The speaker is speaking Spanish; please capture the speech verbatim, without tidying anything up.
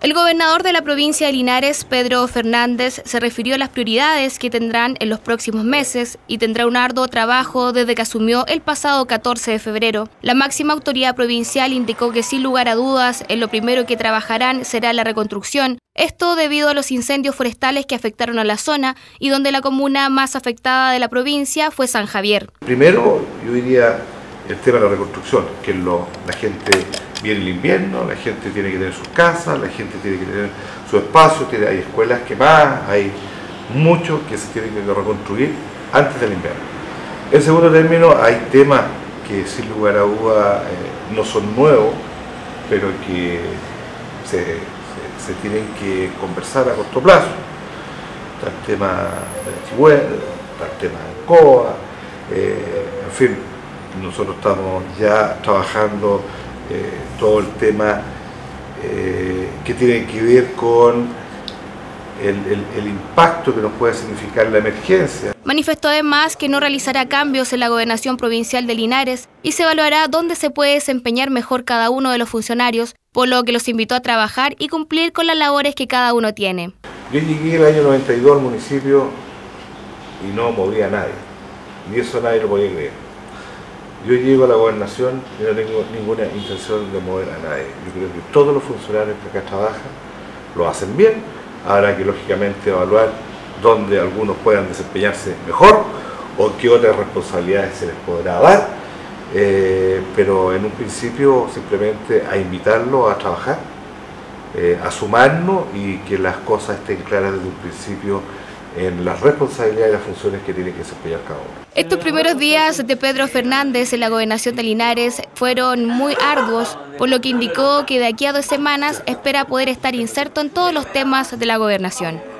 El gobernador de la provincia de Linares, Pedro Fernández, se refirió a las prioridades que tendrán en los próximos meses y tendrá un arduo trabajo desde que asumió el pasado catorce de febrero. La máxima autoridad provincial indicó que sin lugar a dudas, en lo primero que trabajarán será la reconstrucción. Esto debido a los incendios forestales que afectaron a la zona y donde la comuna más afectada de la provincia fue San Javier. Primero, yo diría el tema de la reconstrucción, que es lo, la gente viene el invierno, la gente tiene que tener sus casas, la gente tiene que tener su espacio, tiene, hay escuelas quemadas, hay mucho que se tiene que reconstruir antes del invierno. En segundo término, hay temas que sin lugar a dudas eh, no son nuevos, pero que se, se, se tienen que conversar a corto plazo. Está el tema de la Chihuahua, está el tema de COA, eh, en fin, nosotros estamos ya trabajando eh, todo el tema eh, que tiene que ver con el, el, el impacto que nos puede significar la emergencia. Manifestó además que no realizará cambios en la gobernación provincial de Linares y se evaluará dónde se puede desempeñar mejor cada uno de los funcionarios, por lo que los invitó a trabajar y cumplir con las labores que cada uno tiene. Yo llegué el año noventa y dos al municipio y no movía a nadie, ni eso nadie lo podía creer. Yo llego a la gobernación y no tengo ninguna intención de mover a nadie. Yo creo que todos los funcionarios que acá trabajan lo hacen bien. Habrá que lógicamente evaluar dónde algunos puedan desempeñarse mejor o qué otras responsabilidades se les podrá dar. Eh, pero en un principio simplemente a invitarlos a trabajar, eh, a sumarnos y que las cosas estén claras desde un principio en las responsabilidades y las funciones que tiene que desempeñar cada uno. Estos primeros días de Pedro Fernández en la gobernación de Linares fueron muy arduos, por lo que indicó que de aquí a dos semanas espera poder estar inserto en todos los temas de la gobernación.